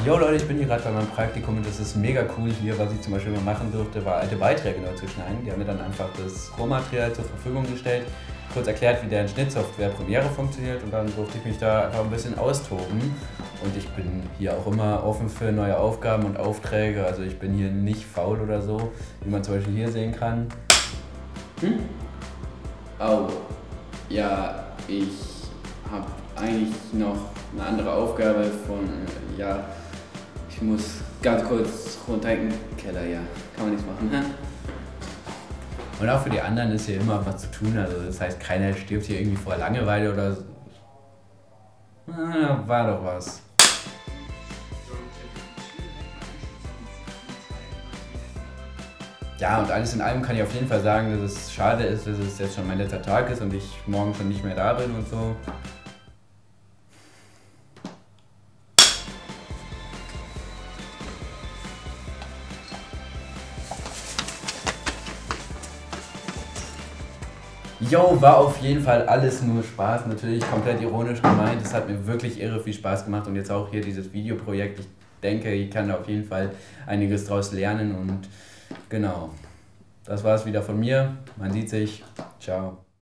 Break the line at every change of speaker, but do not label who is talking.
Jo Leute, ich bin hier gerade bei meinem Praktikum und das ist mega cool hier. Was ich zum Beispiel mal machen durfte, war alte Beiträge neu zu schneiden. Die haben mir dann einfach das Rohmaterial zur Verfügung gestellt, kurz erklärt, wie deren Schnittsoftware Premiere funktioniert und dann durfte ich mich da einfach ein bisschen austoben. Und ich bin hier auch immer offen für neue Aufgaben und Aufträge, also ich bin hier nicht faul oder so, wie man zum Beispiel hier sehen kann.
Oh, ja, ich habe eigentlich noch eine andere Aufgabe ja, ich muss ganz kurz runter in den Keller, ja, kann man nichts machen, ne?
Und auch für die anderen ist hier immer was zu tun, also das heißt, keiner stirbt hier irgendwie vor Langeweile oder so. War doch was. Ja, und alles in allem kann ich auf jeden Fall sagen, dass es schade ist, dass es jetzt schon mein letzter Tag ist und ich morgen schon nicht mehr da bin und so. Jo, war auf jeden Fall alles nur Spaß, natürlich komplett ironisch gemeint. Es hat mir wirklich irre viel Spaß gemacht und jetzt auch hier dieses Videoprojekt. Ich denke, ich kann da auf jeden Fall einiges draus lernen und genau. Das war es wieder von mir. Man sieht sich. Ciao.